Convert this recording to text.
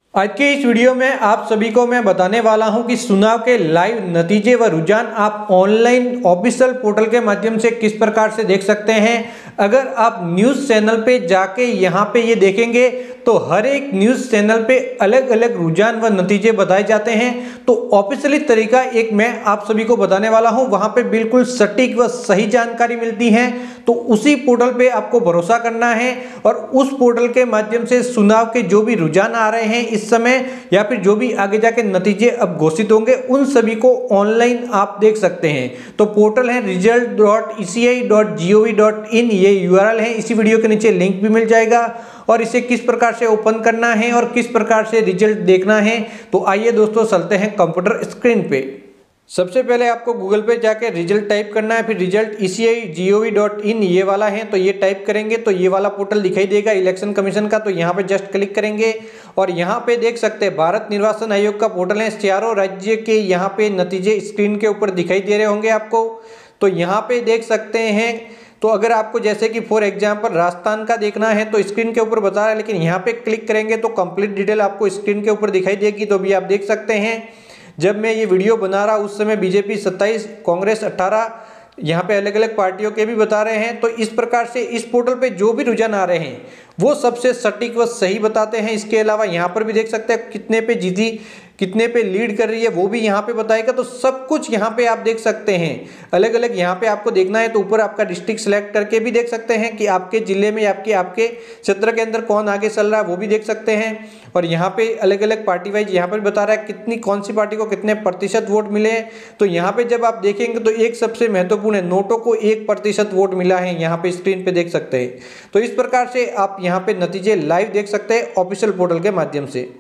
आज के इस वीडियो में आप सभी को मैं बताने वाला हूं कि चुनाव के लाइव नतीजे व रुझान आप ऑनलाइन ऑफिशियल पोर्टल के माध्यम से किस प्रकार से देख सकते हैं। अगर आप न्यूज़ चैनल पे जाके यहां पे ये देखेंगे तो हर एक न्यूज़ चैनल पे अलग अलग रुझान व नतीजे बताए जाते हैं। तो ऑफिशियली तरीका एक मैं आप सभी को बताने वाला हूं, वहां पे बिल्कुल सटीक व सही जानकारी मिलती है। तो उसी पोर्टल पे आपको भरोसा करना है और उस पोर्टल के माध्यम से चुनाव के जो भी रुझान आ रहे हैं इस समय या फिर जो भी आगे जाके नतीजे अब घोषित होंगे उन सभी को ऑनलाइन आप देख सकते हैं। तो पोर्टल है result.eci.gov.in, ये यूआरएल है। इसी वीडियो के नीचे लिंक भी मिल जाएगा और इसे किस प्रकार से ओपन करना है और किस प्रकार से रिजल्ट देखना है। तो आइए दोस्तों चलते हैं कंप्यूटर स्क्रीन पे। सबसे पहले आपको गूगल पे जाके रिजल्ट टाइप करना है, फिर रिजल्ट eci.gov.in ये वाला है। तो ये टाइप करेंगे तो ये वाला पोर्टल दिखाई देगा इलेक्शन कमीशन का। तो यहाँ पे जस्ट क्लिक करेंगे और यहाँ पे देख सकते हैं भारत निर्वाचन आयोग का पोर्टल है। चारों राज्य के यहाँ पे नतीजे स्क्रीन के ऊपर दिखाई दे रहे होंगे आपको। तो यहाँ पे देख सकते हैं। तो अगर आपको जैसे कि फॉर एग्जांपल राजस्थान का देखना है तो स्क्रीन के ऊपर बता रहा है, लेकिन यहाँ पे क्लिक करेंगे तो कंप्लीट डिटेल आपको स्क्रीन के ऊपर दिखाई देगी। तो भी आप देख सकते हैं जब मैं ये वीडियो बना रहा उस समय बीजेपी 27, कांग्रेस 18, यहाँ पे अलग अलग पार्टियों के भी बता रहे हैं। तो इस प्रकार से इस पोर्टल पे जो भी रुझान आ रहे हैं वो सबसे सटीक व सही बताते हैं। इसके अलावा यहाँ पर भी देख सकते हैं कितने पे जीती, कितने पे लीड कर रही है वो भी यहाँ पे बताएगा। तो सब कुछ यहाँ पे आप देख सकते हैं। अलग अलग यहाँ पे आपको देखना है तो ऊपर आपका डिस्ट्रिक्ट सेलेक्ट करके भी देख सकते हैं कि आपके जिले में आपके क्षेत्र के अंदर कौन आगे चल रहा है वो भी देख सकते हैं। और यहाँ पे अलग अलग पार्टी वाइज यहाँ पर बता रहा है कितनी कौन सी पार्टी को कितने प्रतिशत वोट मिले हैं। तो यहाँ पे जब आप देखेंगे तो एक सबसे महत्वपूर्ण है, नोटों को 1% वोट मिला है, यहाँ पे स्क्रीन पे देख सकते हैं। तो इस प्रकार से आप यहाँ पे नतीजे लाइव देख सकते हैं ऑफिशियल पोर्टल के माध्यम से।